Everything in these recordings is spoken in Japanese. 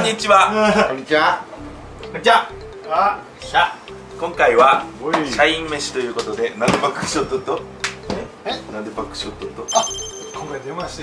にちは。 こんにちは。 こんにちは。 今回は社員飯ということで、なんでバックショットとなんでバックショットと今回出ましてね。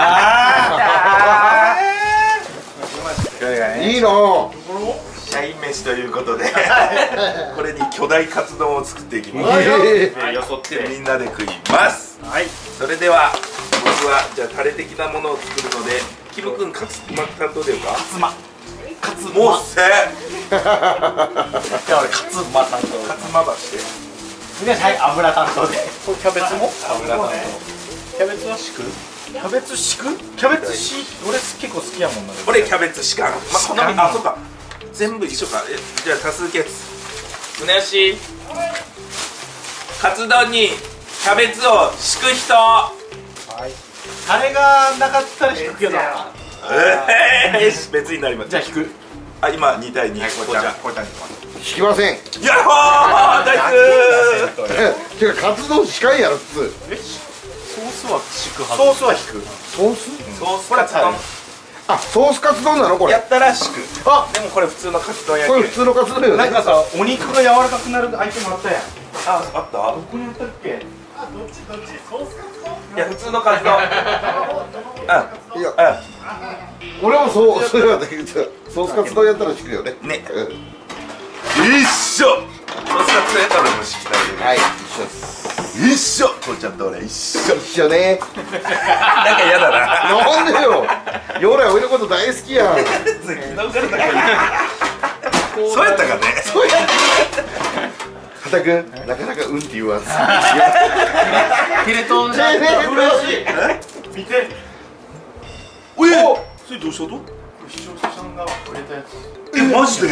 いいの。 社員飯ということでこれに巨大カツ丼を作っていきます。よそってみんなで食います。はい、それでは僕はじゃあタレ的なものを作るので、キム君カツマ担当だよか。カツもうせじゃあ俺カツマ担当。 カツまばしてみんなはい油担当で。これキャベツも油担当。 キャベツは敷く？キャベツ敷く？キャベツ敷俺結構好きやもんな。 俺キャベツしかん。まあ好み、あ、そうか。全部一緒か。じゃあ多数決。宗吉。カツ丼にキャベツを敷く人。はい。 タレがなかったら敷くけど。 別になります。 じゃあ引く。 あ、今2対2。 こうちゃん敷きません。 やっほー、ナイス。 てかカツ丼敷かんやろ普通。 ソースは敷くはず。ソースは引く。 ソース？ ソースカツ丼。 あ、ソースカツ丼なのこれ。 やったら敷く。あ、でもこれ普通のカツ丼やけ。 これ普通のカツ丼よね。 なんかさ、お肉が柔らかくなるアイテムあったやん。 あ、あった。 どこにあったっけ？あ、どっちソースカツ丼？ いや、普通のカツ丼。 いや、俺もそれはだけど、ソースカツ丼やったら敷くよね。 ね。一緒。ソースカツ丼やったらもう敷きたいよね。 はい、一緒です。 一緒。こうちゃんと俺一緒。 一緒ね。 なんか嫌だな。 なんでよ。ヨーラ俺のこと大好きやん。 そうやったかね。 そうやった。畑君、なかなかうんって言わん。 テレ東じゃん。見て。 おえ、それどうしたと？ 視聴者さんがくれたやつ。 え、マジで？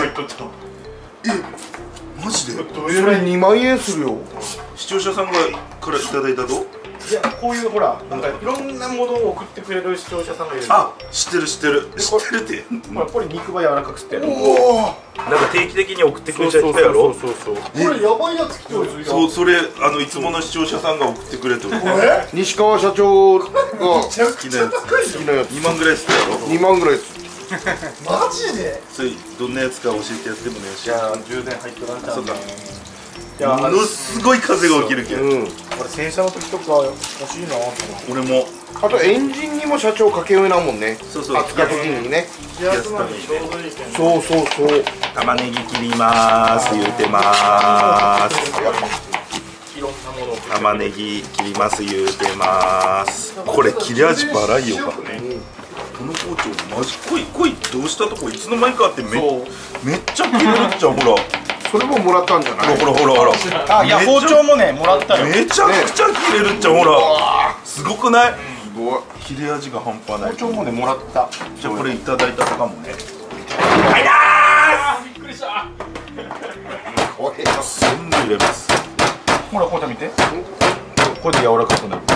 マジで？ それ2万円するよ。 視聴者さんがからいただいたと？ いや、こういうほら、なんかいろんなものを送ってくれる視聴者さんがいる。 あ、知ってる知ってる知ってるって。 ほら、これ肉が柔らかくしてる。 おお。 なんか定期的に送ってくれちゃったやろ。 そう。これやばいやつ来てるよ。 そう、それいつもの視聴者さんが送ってくれとる。 西川社長が好きなやつ。 好きなやつ 2万ぐらいするやろ。 2万ぐらいです。 マジで？ それどんなやつか教えてやってもねえし。 いや、充電入ってらんちゃう。 そうか。 いや、 ものすごい風が起きるけど。 俺洗車の時とか欲しいなと思って。 俺も。 あとエンジンにも社長かけようなもんね。 そうそう。 扱った時にね。 気圧までちょうどいいけん。 そう。 玉ねぎ切ります言うてます。 いろんなものを。 玉ねぎ切ります言うてます。これ切れ味バラいよかね。この包丁マジ濃いどうしたとこいつの間にかってめっちゃ切れるっちゃほら。 それももらったんじゃない？ ほら。 あ、いや包丁もねもらったよ。 めちゃくちゃ切れるっちゃほら。すごくない？ すごい。 切れ味が半端ない。 包丁もねもらった。 じゃあこれいただいたかもね。 はいだー。びっくりした。 これ全部入れます。 ほらこれ見て。これで柔らかくなる。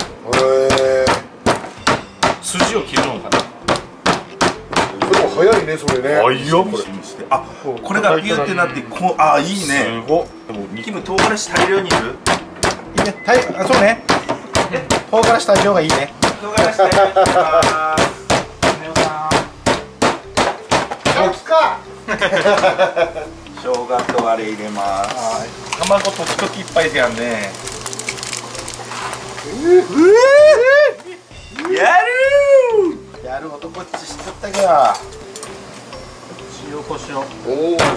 筋を切るのかな。 でも早いねそれね。 いよ。 あ、これがビューってなってこう、あ、いいね。 すごっ。でもキム唐辛子大量にいる？ いいね。あ、そうね。唐辛子大量がいいね。 唐辛子大量にいます。生姜とあれ入れます。 卵と一時いっぱいでやんね。やる男っち知っちゃったか。塩コショウ。 おお。 こ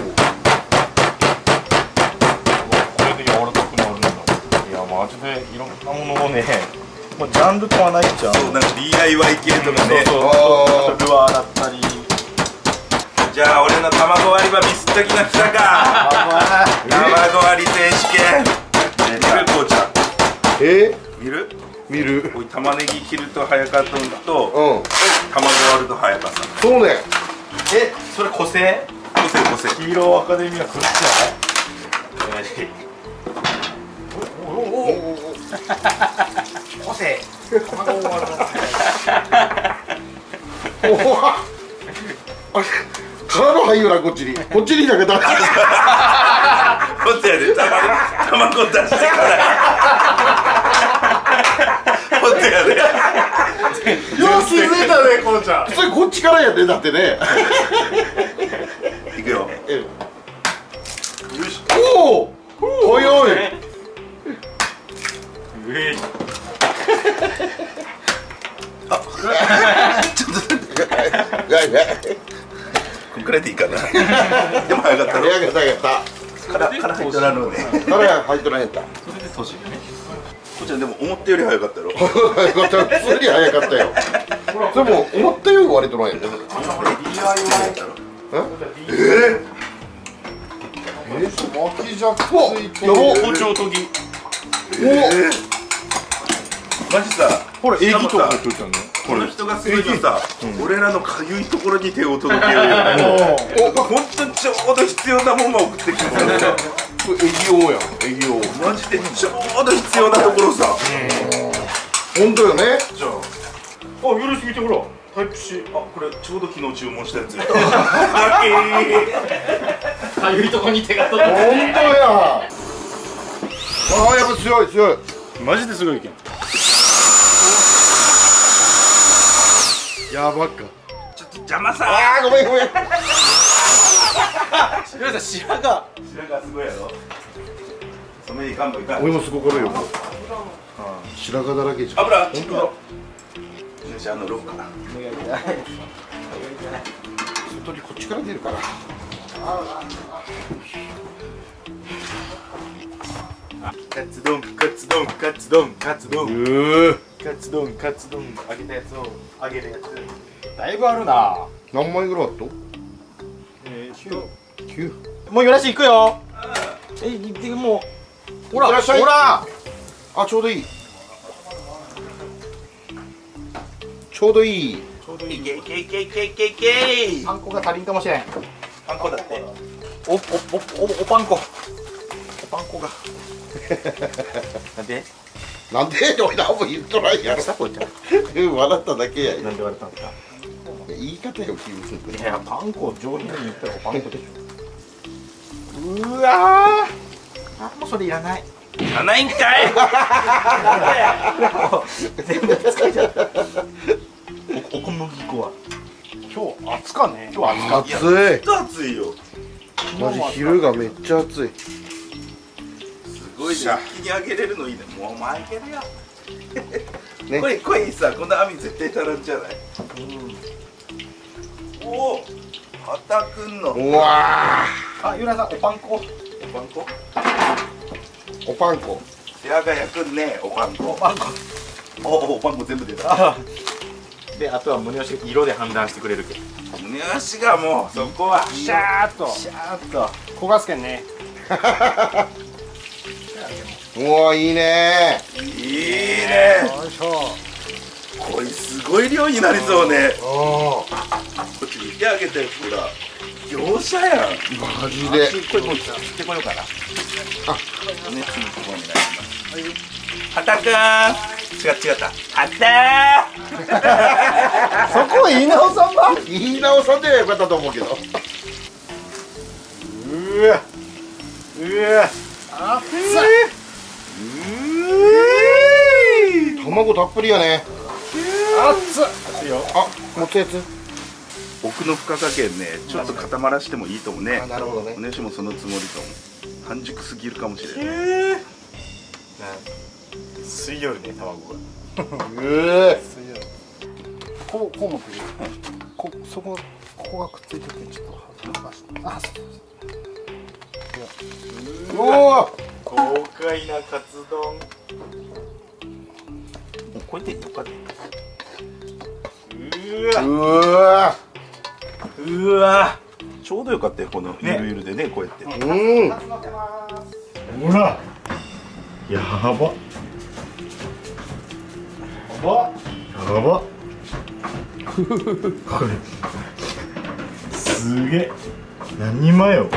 れで柔らかくなるんだ。いやマジでいろんなものをね、もうジャンルとはないじゃん。 そう、なんか DIY 系とかね。 あとルアーだったり。 じゃあ俺の卵割りはミスったきな来たか。卵割り選手権。見るこうちゃん。見る？ 見る。 こう玉ねぎ切ると早かったのと、卵割ると早かったの。 そうね。 それ個性？ 個性。 ヒーローアカデミア来るんじゃない？個性。卵割る。 体入るなこっちにだけ出して。 こっちやで卵出してからこっちやで。 よう気づいたねこうちゃん。 それこっちからやでだってね。 あちょっと待ってこんくらいでいいかなでも早かったろ。 早かった早かっから入っとらんのね。 た。から入っとらへんた。 それで閉じるね。 こっちはでも思ったより早かったろ。 早かった。普通に早かったよ。でも思ったより割とないよ。 巻き尺ついてる。 包丁研ぎ。 マジさ、 ほら、 しかもさ入っといたね。 この人がすごいのさ、俺らのかゆいところに手を届けるよね。本当にちょうど必要なもんが送ってきてくれる。 これエギオやん。エギオ。 マジでちょうど必要なところさ。 本当よね。 じゃあ、 あ、よろしく見てほら。タイプ C。 あ、これちょうど昨日注文したやつ。ラッかゆいとこに手が届本当や。ああ、やっぱ強い強い。 マジですごいけん。やばっか。 ちょっと邪魔さ。 ああ、ごめんごめん。 皆さん、白が。 白がすごいやろ。染めいかんもいかん。 俺もすごくるよ。白髪だらけじゃん。 油。本当だ。よし、ロッカー。 外にこっちから出るから。 カツ丼、カツ丼、カツ丼、カツ丼。カツ丼、カツ丼、揚げたやつを揚げるやつ。だいぶあるな。 何枚ぐらいあった？ 9。もうよらし行くよ。もう。ほら、 いってらっしゃい。 ほら。 あ、ちょうどいい。ちょうどいい。 ちょうどいい。 いけいけいけいけいけいけ。 パン粉が足りんかもしれん。 パン粉だって。 おパン粉。おパン粉が。なんで？ なんで俺何も言っとらんやろ。 さこいちゃん。 笑っただけや。 なんで言われたんですか？ 言い方よ、君。 いや、パン粉上品に言ったらパン粉でしょ。うわー。もうそれいらない。 いらないんかい。 全部使っちゃった。お小麦粉は。今日暑かね。今日暑か。 暑い。 ずっと暑いよ。 マジ昼がめっちゃ暑い。 すごいじゃん。一気にあげれるのいいね。もうお前いけるよ。 ねこれさ、この網絶対足らんじゃない。おお、はたくんの。 うわあ、ゆらさん、おパン粉。 おパン粉。 ー。おパン粉。 やが焼くね、おパン粉。 おパン粉。 おパン粉全部出た。 で、あとは胸押し色で判断してくれるけど。 胸足がもうそこはシャーっと。シャーっと。焦がすけんね。 うわ、いいね。 いいね。 よいしょ。 これすごい量になりそうね。 あこっち見てあげて、ほら。業者やん。 あ、マジで。 これもう切ってこようかな。 熱のところになります。はたくん。違った。はたそこ言い直さんば。 言い直さんでよかったと思うけど。 うわ。あっつ。 卵たっぷりやね。 あっつ。熱いよ。 あ、持つやつ。 奥の深さ加減ね、ちょっと固まらしてもいいと思うね。 あ、なるほどねお。ねしもそのつもりと思う。半熟すぎるかもしれない。 吸いよるね、卵が。こうもくる。ここがくっついててちょっと剥がして。あ、そう。 おお。 豪快なカツ丼。もうこうやっていいのかね。 うわ。 ちょうどよかったよ、このゆるゆるでね、こうやって。 うん。 ほら。やば。やば。これ。すげえ。何人前よ。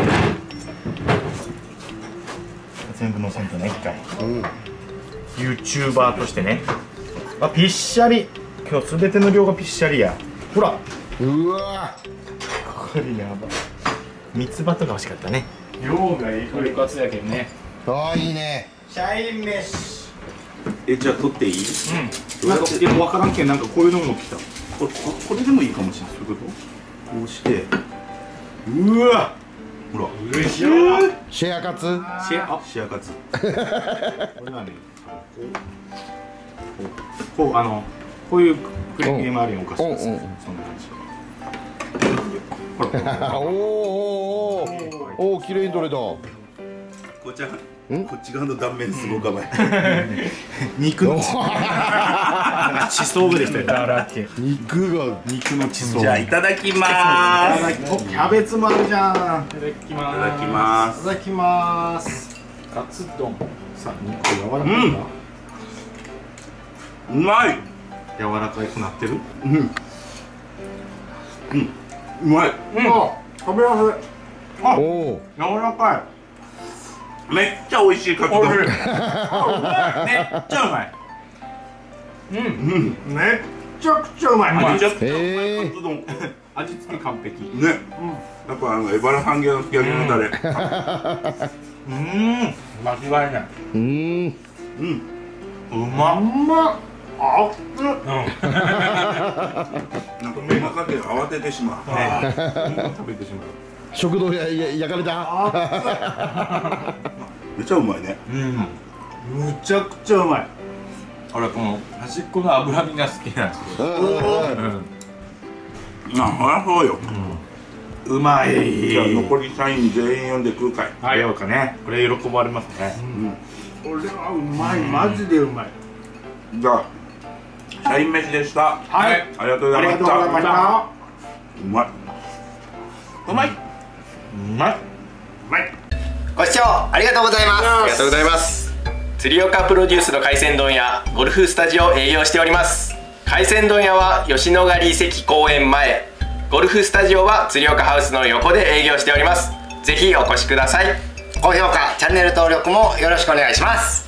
全部乗せんとね、一回。YouTuber としてね。あ、ぴっしゃり。今日すべての量がぴっしゃりや。ほら。 うわ。 これやば。三つ葉とか欲しかったね。量がいいこれ活やけんね。 ああ、いいね。 シャインメッシじゃあ取っていい？ ュ。なんかでも分からんけんなんかこういうのも来た。 これでもいいかもしれない。そういうこと？こうして。 うわ。 ほら。 うれしい。 シェアカツ。 シェアシェアカツ。 これはね、 こういうクレームあるよお菓子です。そんな感じ。 おお、綺麗に取れた。 こっち側の断面すごかばい。 肉の地層ができたよ。だらけ。 肉の地層。 じゃあいただきまーす。 キャベツもあるじゃん。いただきます。 いただきます。 いただきます。 カツ丼。さあ、肉柔らかいな。 うまい。 柔らかくなってる。 うまい。 食べやすい。あ、 おお、 柔らかい。 めっちゃ美味しいカツ丼。めっちゃうまい。 めっちゃくちゃうまい。 めちゃくちゃうまいカツ丼。 味付け完璧。 ね。やっぱエバラハンゲのすき焼きのタレ。 間違いない。うまっ。 なんか目がかけ慌ててしまう。 食べてしまう。 食堂焼かれた。 めっちゃうまいね。 むちゃくちゃうまい。俺この端っこの脂身が好きなんですよ。 そりゃそうよ。 うまい。 じゃあ残り社員全員呼んで食うかい。 あげようかね。これ喜ばれますね。これはうまい。マジでうまい。 じゃあ社員飯でした。 はい。 ありがとうございました。うまい。うまい。 うまい。うまい。 ご視聴ありがとうございます。ありがとうございます。釣岡プロデュースの海鮮丼屋ゴルフスタジオを営業しております。海鮮丼屋は吉野ヶ里遺跡公園前、ゴルフスタジオは釣岡ハウスの横で営業しております。ぜひお越しください。高評価、チャンネル登録もよろしくお願いします。